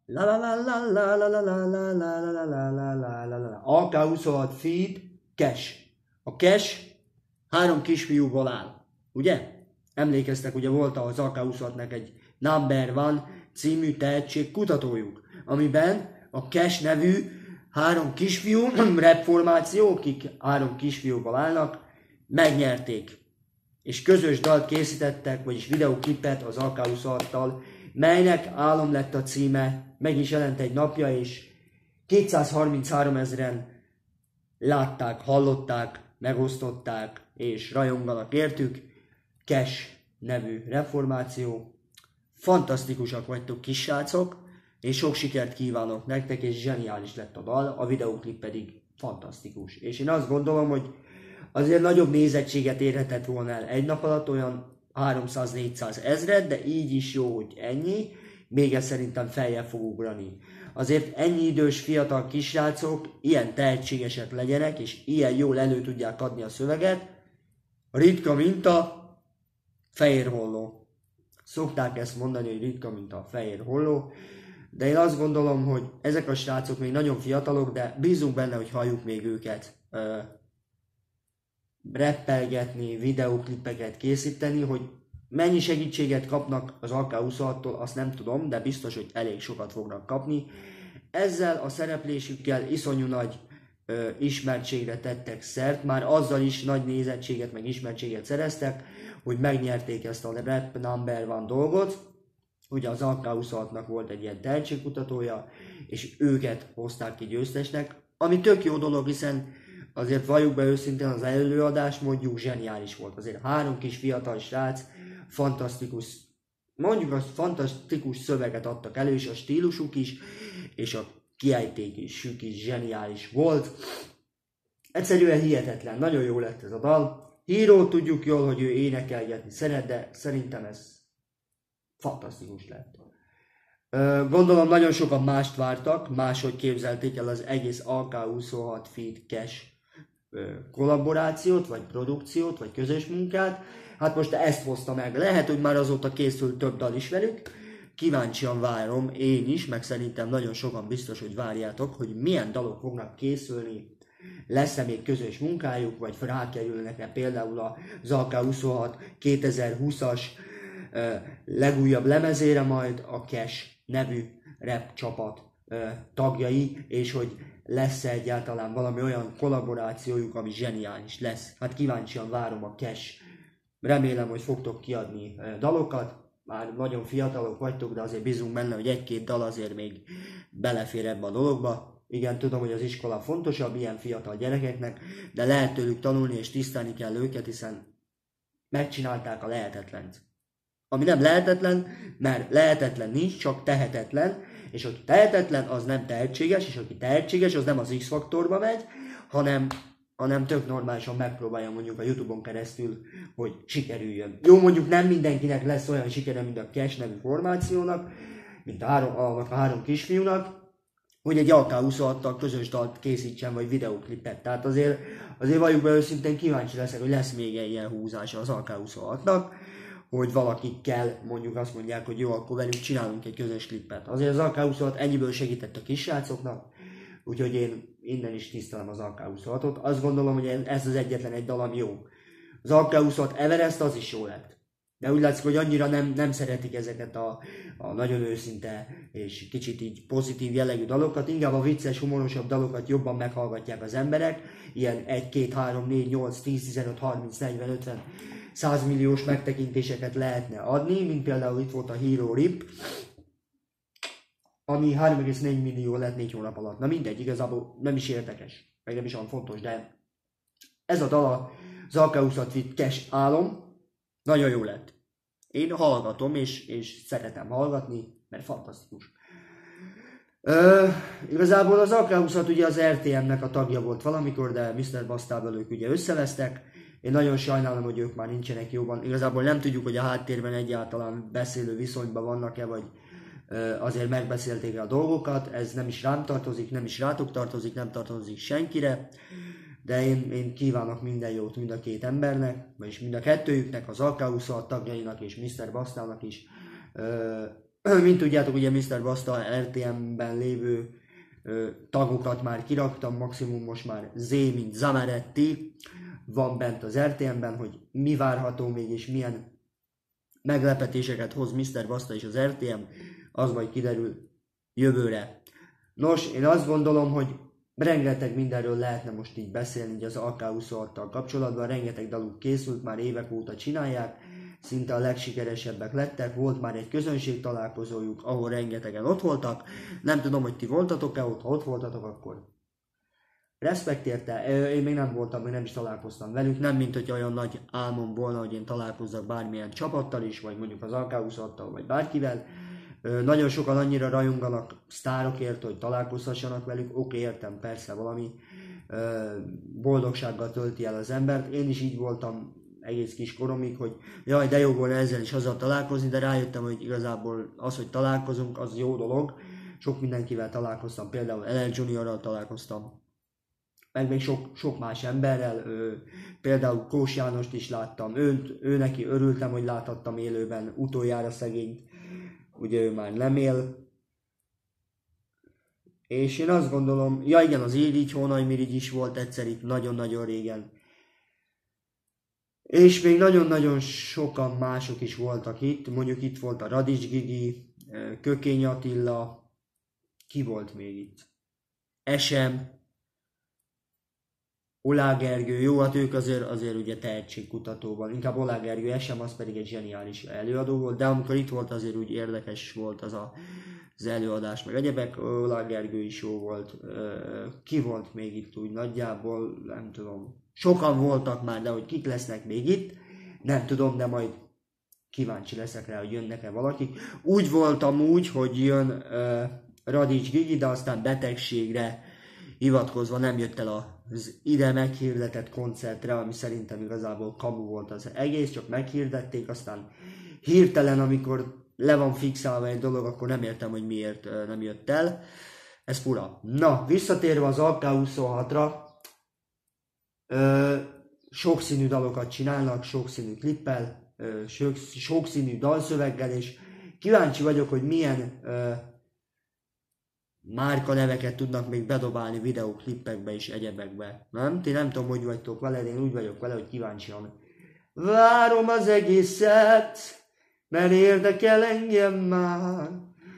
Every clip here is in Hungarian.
La la la la la la la la la la la la la la la la. AK-26 feed cash. A cash 3 kisfiúból áll. Ugye? Emlékeztek, ugye volt az AK-26-nek egy Number One című tehetségkutatójuk, amiben a Cash nevű 3 kisfiú rap formáció, akik 3 kisfiúból állnak, megnyerték. És közös dalt készítettek, vagyis videóklipet az AK-26-tal, melynek Álom lett a címe, meg is jelent egy napja, és 233 000-en látták, hallották, megosztották, és rajonganak értük. Cash nevű reformáció. Fantasztikusak vagytok, kissrácok, és sok sikert kívánok nektek, és zseniális lett a dal, a videóklip pedig fantasztikus. És én azt gondolom, hogy azért nagyobb nézettséget érhetett volna el egy nap alatt, olyan 300-400 ezret, de így is jó, hogy ennyi, még ez szerintem feljebb fog ugrani. Azért ennyi idős fiatal kisrácok ilyen tehetségesek legyenek, és ilyen jól elő tudják adni a szöveget, ritka minta, fehér holló. Szokták ezt mondani, hogy ritka minta, fehér holló, de én azt gondolom, hogy ezek a srácok még nagyon fiatalok, de bízunk benne, hogy halljuk még őket rappelgetni, videóklipeket készíteni, hogy mennyi segítséget kapnak az AK-26-tól, azt nem tudom, de biztos, hogy elég sokat fognak kapni. Ezzel a szereplésükkel iszonyú nagy ismertségre tettek szert, már azzal is nagy nézettséget meg ismertséget szereztek, hogy megnyerték ezt a Rap Number One dolgot. Ugye az AK-26-nak volt egy ilyen tehetségkutatója, és őket hozták ki győztesnek, ami tök jó dolog, hiszen azért valljuk be őszintén, az előadás mondjuk zseniális volt. Azért 3 kis fiatal srác fantasztikus, mondjuk az fantasztikus szöveget adtak elő, és a stílusuk is, és a kiejtésük is zseniális volt. Egyszerűen hihetetlen, nagyon jó lett ez a dal. Híró tudjuk jól, hogy ő énekelgetni szeret, de szerintem ez fantasztikus lett. Gondolom nagyon sokan mást vártak, máshogy képzelték el az egész AK-26 feed cash kollaborációt, vagy produkciót, vagy közös munkát. Hát most ezt hozta meg. Lehet, hogy már azóta készült több dal is velük. Kíváncsian várom, én is, meg szerintem nagyon sokan biztos, hogy várjátok, hogy milyen dalok fognak készülni. Lesz-e még közös munkájuk, vagy rákerülnek-e például az AK-26 2020-as legújabb lemezére majd a Cash nevű rap csapat tagjai, és hogy lesz-e egyáltalán valami olyan kollaborációjuk, ami zseniális lesz. Hát kíváncsian várom a Cash. Remélem, hogy fogtok kiadni dalokat. Már nagyon fiatalok vagytok, de azért bízunk benne, hogy 1-2 dal azért még belefér ebbe a dologba. Igen, tudom, hogy az iskola fontosabb ilyen fiatal gyerekeknek, de lehet tőlük tanulni és tisztelni kell őket, hiszen megcsinálták a lehetetlent. Ami nem lehetetlen, mert lehetetlen nincs, csak tehetetlen, és aki tehetetlen, az nem tehetséges, és aki tehetséges, az nem az X-faktorba megy, hanem tök normálisan megpróbálja mondjuk a YouTube-on keresztül, hogy sikerüljön. Jó, mondjuk nem mindenkinek lesz olyan sikere, mint a Cash nevű formációnak, mint a 3 kisfiúnak, hogy egy AK-26-tal közös dalt készítsen, vagy videóklipet. Tehát azért valljuk be őszintén, kíváncsi leszek, hogy lesz még egy ilyen húzása az AK-26-nak, hogy valakikkel mondjuk azt mondják, hogy jó, akkor velük csinálunk egy közös klippet. Azért az AK-26 ennyiből segített a kisrácoknak, úgyhogy én innen is tisztelem az AK-26-ot. Azt gondolom, hogy ez az egyetlen egy dal, ami jó. Az AK-26 Everest az is jó lett. De úgy látszik, hogy annyira nem szeretik ezeket a nagyon őszinte és kicsit így pozitív jellegű dalokat, inkább a vicces, humorosabb dalokat jobban meghallgatják az emberek, ilyen 1, 2, 3, 4, 8, 10, 15, 30, 40, 50, 100 milliós megtekintéseket lehetne adni, mint például itt volt a Hero Rip, ami 3,4 millió lett 4 hónap alatt. Na mindegy, igazából nem is érdekes, meg nem is olyan fontos, de ez a dal az AK-26 Cash álom, nagyon jó lett. Én hallgatom, és szeretem hallgatni, mert fantasztikus. Igazából az AK-26 ugye az RTM-nek a tagja volt valamikor, de Mr. Bastával ők ugye összevesztek. Én nagyon sajnálom, hogy ők már nincsenek jóban. Igazából nem tudjuk, hogy a háttérben egyáltalán beszélő viszonyban vannak-e, vagy azért megbeszélték a dolgokat. Ez nem is rám tartozik, nem is rátok tartozik, nem tartozik senkire. De én kívánok minden jót mind a két embernek, vagyis mind a kettőjüknek, az AK-26 tagjainak és Mr. Bastának is. Mint tudjátok, ugye Mr. Basta RTM-ben lévő tagokat már kiraktam, maximum most már Z, mint Zamaretti van bent az RTM-ben, hogy mi várható még és milyen meglepetéseket hoz Mr. Basta és az RTM, az majd kiderül jövőre. Nos, én azt gondolom, hogy rengeteg mindenről lehetne most így beszélni így az AK-26-tal kapcsolatban, rengeteg daluk készült, már évek óta csinálják, szinte a legsikeresebbek lettek, volt már egy közönség találkozójuk, ahol rengetegen ott voltak, nem tudom, hogy ti voltatok-e ott, ha ott voltatok, akkor respekt érte, én még nem voltam, még nem is találkoztam velük, nem mint hogy olyan nagy álmom volna, hogy én találkozzak bármilyen csapattal is, vagy mondjuk az AK-26-tal, vagy bárkivel. Nagyon sokan annyira rajonganak sztárokért, hogy találkozhassanak velük, oké, értem, persze valami boldogsággal tölti el az embert. Én is így voltam egész kis koromig, hogy jaj, de jó volna ezzel is azzal találkozni, de rájöttem, hogy igazából az, hogy találkozunk, az jó dolog. Sok mindenkivel találkoztam, például LL Juniorral találkoztam, meg még sok más emberrel, például Kós Jánost is láttam, ő neki örültem, hogy láthattam élőben, utoljára szegényt, ugye ő már nem él. És én azt gondolom, ja igen, az Irigy, Hónai Mirigy is volt egyszer itt nagyon-nagyon régen. És még nagyon-nagyon sokan mások is voltak itt, mondjuk itt volt a Radics Gigi, Kökény Attila, ki volt még itt? Esem, Olá Gergő, jó, hát ők azért ugye tehetségkutatóban, inkább Olá Gergő, Esem az pedig egy zseniális előadó volt, de amikor itt volt azért úgy érdekes volt az előadás, meg egyebek, Olá Gergő is jó volt, ki volt még itt úgy nagyjából, nem tudom, sokan voltak már, de hogy kik lesznek még itt, nem tudom, de majd kíváncsi leszek rá, hogy jönnek-e valakik. Úgy voltam úgy, hogy jön Radics Gigi, de aztán betegségre hivatkozva nem jött el az ide meghirdetett koncertre, ami szerintem igazából kamu volt az egész, csak meghirdették, aztán hirtelen, amikor le van fixálva egy dolog, akkor nem értem, hogy miért nem jött el. Ez fura. Na, visszatérve az AK-26-ra, sokszínű dalokat csinálnak, sokszínű klippel, sokszínű dalszöveggel, és kíváncsi vagyok, hogy milyen márka neveket tudnak még bedobálni videóklippekbe és egyebekbe. Nem? Ti nem tudom, hogy vagytok vele, én úgy vagyok vele, hogy kíváncsian. Várom az egészet, mert érdekel engem már.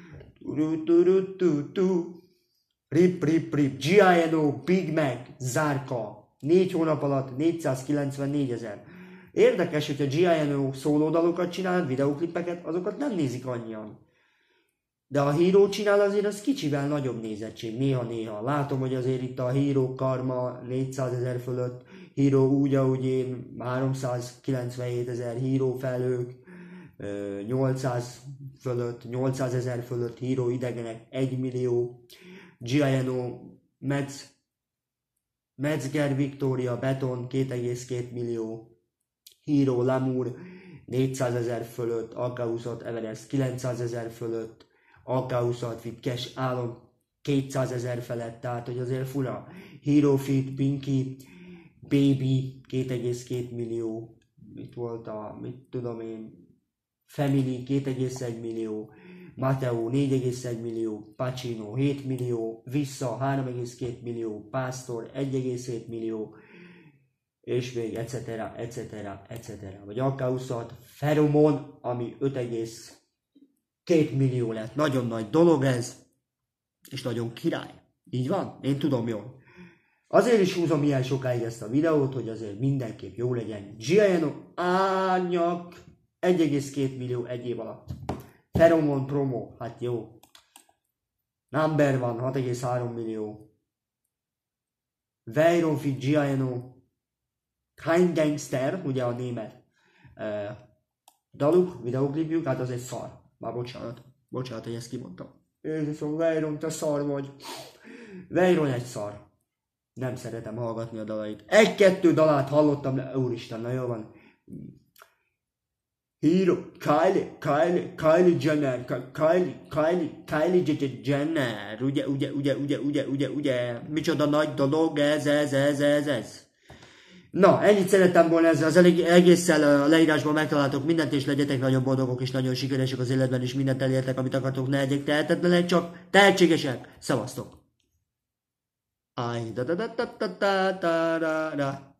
Rip, G.I.N.O. Big Mac, Zárka, 4 hónap alatt 494 000. Érdekes, hogyha G.I.N.O. szólódalokat csinál, videóklippeket, azokat nem nézik annyian. De a Hero csinál azért az kicsivel nagyobb nézettség, néha-néha. Látom, hogy azért itt a Hero Karma 400 000 fölött, Hero úgy, ahogy én, 397 000, Hero Felők, 800 fölött, 800 000 fölött, Hero Idegenek 1 millió, G.I.N.O. Metzger Victoria Beton 2,2 millió, Hero Lemur 400 000 fölött, AK-26 Everest 900 000 fölött, AK-26 Fit Cash Álom 200 000 felett, tehát hogy azért fura. Hero Fit Pinky Baby 2,2 millió, itt volt mit tudom én, Family 2,1 millió, Matteo 4,1 millió, Pacino 7 millió, Vissza 3,2 millió, Pastor 1,7 millió, és még etc. Vagy AK-26 Feromon, ami 5,2 millió lett. Nagyon nagy dolog ez, és nagyon király. Így van? Én tudom jól. Azért is húzom ilyen sokáig ezt a videót, hogy azért mindenképp jó legyen. G.I.N.O. árnyak 1,2 millió egy év alatt. Feromon promo, hát jó. Number van 6,3 millió. Veyron Fit G.I.N.O. Kein Gangster, ugye a német daluk, videoklipjük, hát az egy szar. Már bocsánat, hogy ezt kimondtam. Jézusom, Veyron, te szar vagy. Veyron egy szar. Nem szeretem hallgatni a dalait. Egy-kettő dalát hallottam, úristen, na jó van. Hero, Kylie Jenner, Kylie Jenner, ugye, micsoda nagy dolog ez. Na, ennyit szerettem volna ezzel az egésszel a leírásban megtaláltok mindent, és legyetek nagyon boldogok és nagyon sikeresek az életben, és mindent elértek, amit akartok, ne legyek tehetetlenek, csak tehetségesek. Szevasztok! Aj, da da da da da da da da.